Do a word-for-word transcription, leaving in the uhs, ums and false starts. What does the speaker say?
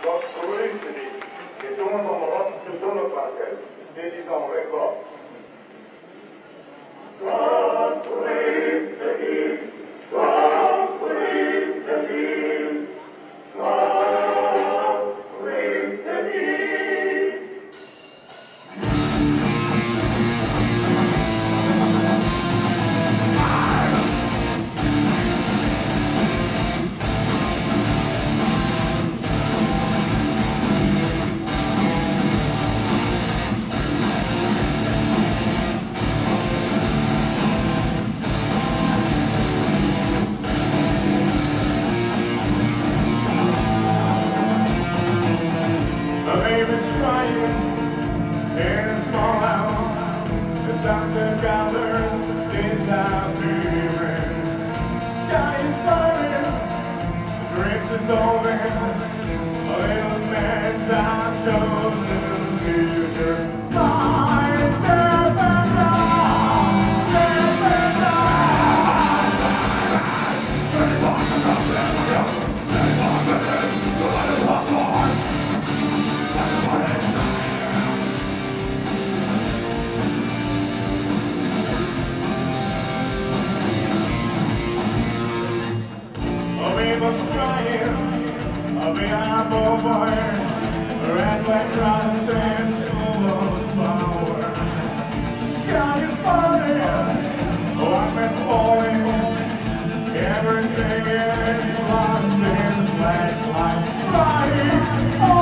Construiscili et tout le monde en reste tout dans le parquet. Dédiant record. Construiscili, construiscili, construiscili. Sunset gathers, disappearing. Sky is burning, dreams is over. A little man's out chosen future. My death and love, death and love. Many bars across the area, many bars within, the light of lost heart. Such a silent time. Was crying behind both wires, red black crosses full of power. The sky is falling, white man's falling, everything is lost in flashlight. Crying.